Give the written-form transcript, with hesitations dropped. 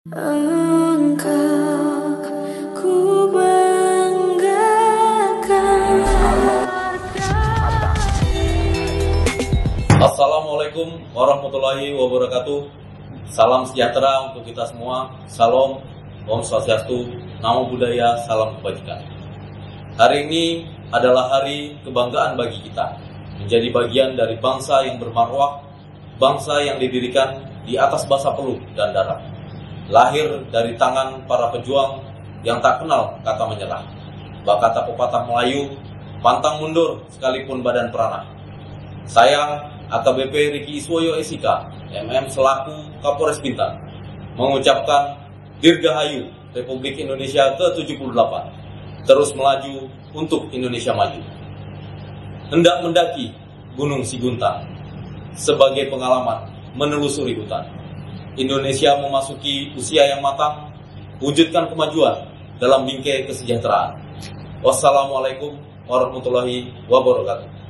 Engkau ku banggakan. Assalamualaikum warahmatullahi wabarakatuh. Salam sejahtera untuk kita semua. Salam, Om Swastiastu, Namo Buddhaya, salam kebajikan. Hari ini adalah hari kebanggaan bagi kita, menjadi bagian dari bangsa yang bermarwah, bangsa yang didirikan di atas basa peluh dan darah, lahir dari tangan para pejuang yang tak kenal kata menyerah. Kata pepatah Melayu, pantang mundur sekalipun badan peranah. Saya, AKBP Riki Iswoyo SIK, MM selaku Kapolres Bintan, mengucapkan Dirgahayu Republik Indonesia ke-78, terus melaju untuk Indonesia maju. Hendak mendaki Gunung Siguntang sebagai pengalaman menelusuri hutan. Indonesia memasuki usia yang matang, wujudkan kemajuan dalam bingkai kesejahteraan. Wassalamualaikum warahmatullahi wabarakatuh.